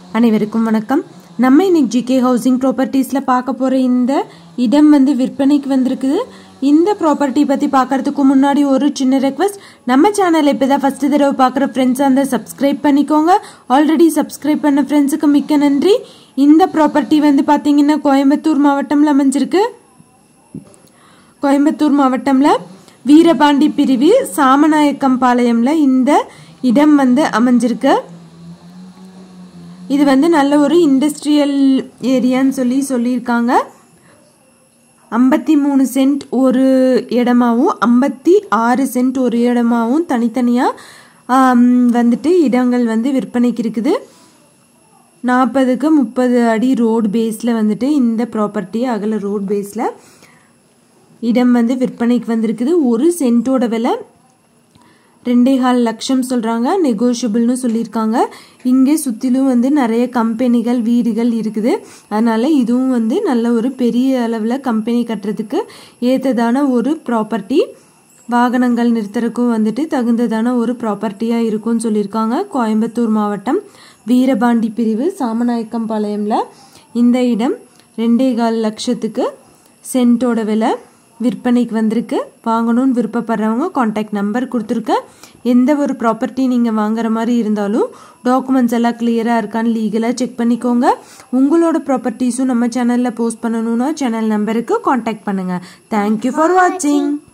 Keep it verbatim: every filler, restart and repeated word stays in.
அனைவருக்கும் வணக்கம். நம்ம இன்னைக்கு ஜிகே ஹவுசிங் ப்ராப்பர்ட்டிஸ்ல பார்க்க போற இந்த இடம் வந்து விற்பனைக்கு வந்திருக்குது. இந்த ப்ராப்பர்ட்டி பத்தி பார்க்கறதுக்கு முன்னாடி ஒரு சின்ன ரெக்வெஸ்ட், நம்ம சேனலை இப்பதான் ஃபர்ஸ்ட் தடவை பார்க்குற ஃப்ரெண்ட்ஸ் அந்த சப்ஸ்கிரைப் பண்ணிக்கோங்க. ஆல்ரெடி சப்ஸ்கிரைப் பண்ண ஃப்ரெண்ட்ஸுக்கு மிக்க நன்றி. இந்த ப்ராப்பர்ட்டி வந்து பார்த்தீங்கன்னா கோயம்புத்தூர் மாவட்டம்ல அமைஞ்சிருக்கு. கோயம்புத்தூர் மாவட்டம்ல வீரபாண்டி பிரிவு சாமநாயக்கம்பாளையம்ல இந்த இடம் வந்து அமைஞ்சிருக்கு. இது வந்து நல்ல ஒரு இண்டஸ்ட்ரியல் ஏரியான்னு சொல்லி சொல்லியிருக்காங்க. ஐம்பத்தி மூணு சென்ட் ஒரு இடமாவும் ஐம்பத்தி ஆறு சென்ட் ஒரு இடமாவும் தனித்தனியாக வந்துட்டு இடங்கள் வந்து விற்பனைக்கு இருக்குது. நாற்பதுக்கு முப்பது அடி ரோடு பேஸில் வந்துட்டு இந்த ப்ராப்பர்ட்டி அகல ரோடு பேஸில் இடம் வந்து விற்பனைக்கு வந்திருக்குது. ஒரு சென்ட்டோட விலை ரெண்டே கால் லட்சம் சொல்கிறாங்க, நெகோஷியபிள்னு சொல்லியிருக்காங்க. இங்கே சுற்றிலும் வந்து நிறைய கம்பெனிகள் வீடுகள் இருக்குது. அதனால் இதுவும் வந்து நல்ல ஒரு பெரிய அளவில் கம்பெனி கட்டுறதுக்கு ஏற்றதான ஒரு ப்ராப்பர்ட்டி. வாகனங்கள் நிறுத்துறதுக்கும் வந்துட்டு தகுந்ததான ஒரு ப்ராப்பர்ட்டியாக இருக்கும்னு சொல்லியிருக்காங்க. கோயம்புத்தூர் மாவட்டம் வீரபாண்டி பிரிவு சாமநாயக்கம்பாளையம்ல இந்த இடம் ரெண்டே கால் லட்சத்துக்கு சென்ட்டோட விலை விற்பனைக்கு வந்திருக்கு. வாங்கணும்னு விருப்பப்படுறவங்க கான்டாக்ட் நம்பர் கொடுத்துருக்கேன். எந்த ஒரு ப்ராப்பர்ட்டி நீங்கள் வாங்குற மாதிரி இருந்தாலும் டாக்குமெண்ட்ஸ் எல்லாம் கிளியராக இருக்கான்னு லீகலாக செக் பண்ணிக்கோங்க. உங்களோட ப்ராப்பர்ட்டிஸும் நம்ம சேனலில் போஸ்ட் பண்ணணும்னா சேனல் நம்பருக்கு கான்டாக்ட் பண்ணுங்கள். தேங்க்யூ ஃபார் வாட்சிங்.